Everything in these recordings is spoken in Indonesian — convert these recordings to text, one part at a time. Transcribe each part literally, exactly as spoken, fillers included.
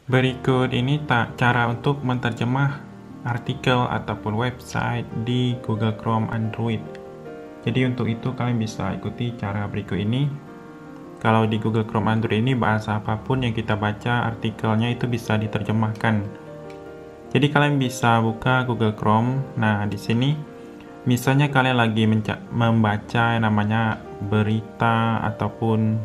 Berikut ini tak cara untuk menerjemah artikel ataupun website di Google Chrome Android. Jadi untuk itu kalian bisa ikuti cara berikut ini. Kalau di Google Chrome Android ini bahasa apapun yang kita baca artikelnya itu bisa diterjemahkan. Jadi kalian bisa buka Google Chrome. Nah, di sini misalnya kalian lagi membaca yang namanya berita ataupun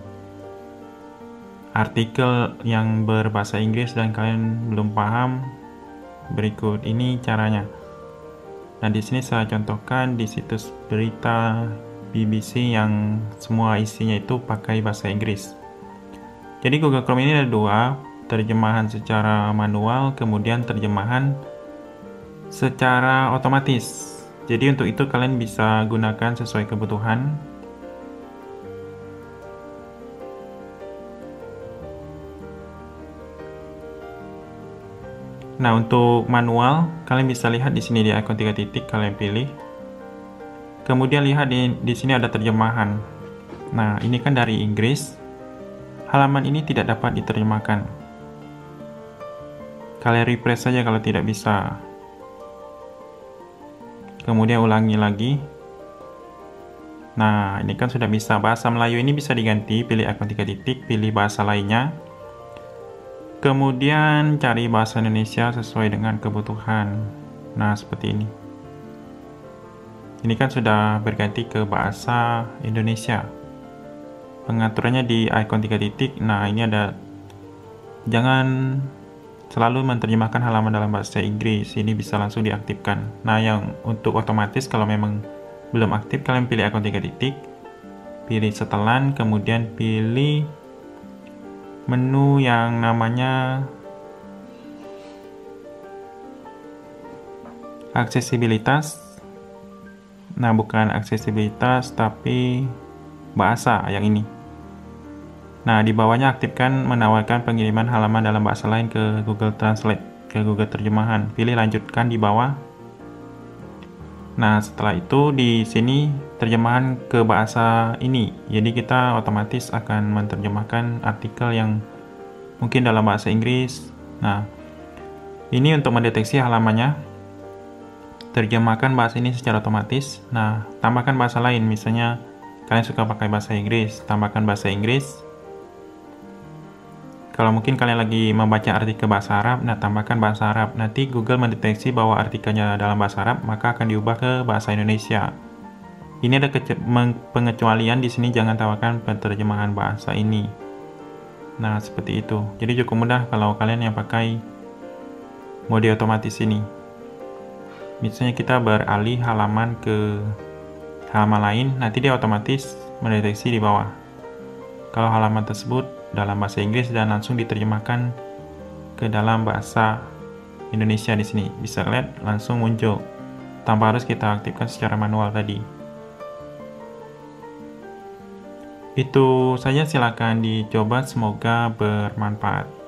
artikel yang berbahasa Inggris dan kalian belum paham, berikut ini caranya. Nah, di sini saya contohkan di situs berita B B C yang semua isinya itu pakai bahasa Inggris. Jadi Google Chrome ini ada dua, terjemahan secara manual, kemudian terjemahan secara otomatis. Jadi untuk itu kalian bisa gunakan sesuai kebutuhan. Nah, untuk manual, kalian bisa lihat di sini di ikon tiga titik, kalian pilih. Kemudian lihat di, di sini ada terjemahan. Nah, ini kan dari Inggris. Halaman ini tidak dapat diterjemahkan. Kalian refresh saja kalau tidak bisa. Kemudian ulangi lagi. Nah, ini kan sudah bisa. Bahasa Melayu ini bisa diganti, pilih ikon tiga titik, pilih bahasa lainnya. Kemudian cari bahasa Indonesia sesuai dengan kebutuhan. Nah, seperti ini. Ini kan sudah berganti ke bahasa Indonesia. Pengaturannya di ikon tiga titik. Nah, ini ada, jangan selalu menerjemahkan halaman dalam bahasa Inggris. Ini bisa langsung diaktifkan. Nah, yang untuk otomatis kalau memang belum aktif, kalian pilih ikon tiga titik, pilih setelan, kemudian pilih menu yang namanya aksesibilitas. Nah, bukan aksesibilitas tapi bahasa yang ini. Nah, di bawahnya aktifkan menawarkan pengiriman halaman dalam bahasa lain ke Google Translate, ke Google Terjemahan. Pilih lanjutkan di bawah. Nah, setelah itu di sini terjemahan ke bahasa ini. Jadi kita otomatis akan menerjemahkan artikel yang mungkin dalam bahasa Inggris. Nah, ini untuk mendeteksi halamannya. Terjemahkan bahasa ini secara otomatis. Nah, tambahkan bahasa lain. Misalnya kalian suka pakai bahasa Inggris, tambahkan bahasa Inggris. Kalau mungkin kalian lagi membaca artikel bahasa Arab, nah tambahkan bahasa Arab. Nanti Google mendeteksi bahwa artikelnya dalam bahasa Arab, maka akan diubah ke bahasa Indonesia. Ini ada pengecualian di sini, jangan tambahkan penerjemahan bahasa ini. Nah, seperti itu. Jadi cukup mudah kalau kalian yang pakai mode otomatis ini. Misalnya kita beralih halaman ke halaman lain, nanti dia otomatis mendeteksi di bawah kalau halaman tersebut dalam bahasa Inggris dan langsung diterjemahkan ke dalam bahasa Indonesia. Di sini bisa lihat langsung muncul tanpa harus kita aktifkan secara manual tadi. Itu saja, silakan dicoba, semoga bermanfaat.